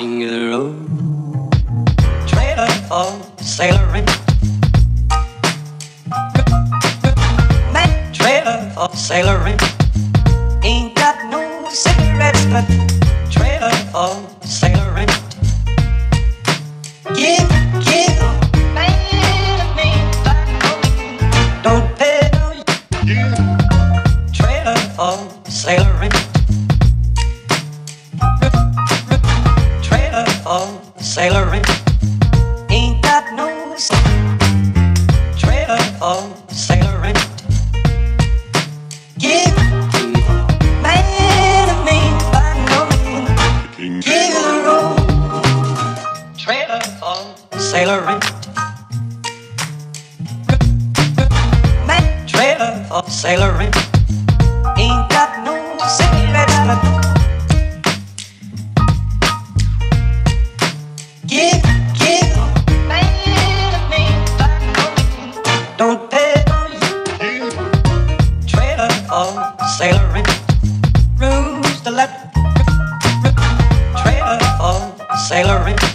King of the road, trailer for sailoring. Man, trailer for sailoring. Ain't got no cigarettes, but trailer for sailoring. Give man a name, don't pay no. Trailer for sailoring. Trailer for sailoring. Ain't got no trailer for sailoring. Give man a name, by no mean. Give the road. Trailer for sailoring. Man, trailer for sailoring. Ain't got no cigarettes, but give man a name, by no mean. Don't pay no you. Trailer for sailoring. Rooms to let. Trailer for sailoring.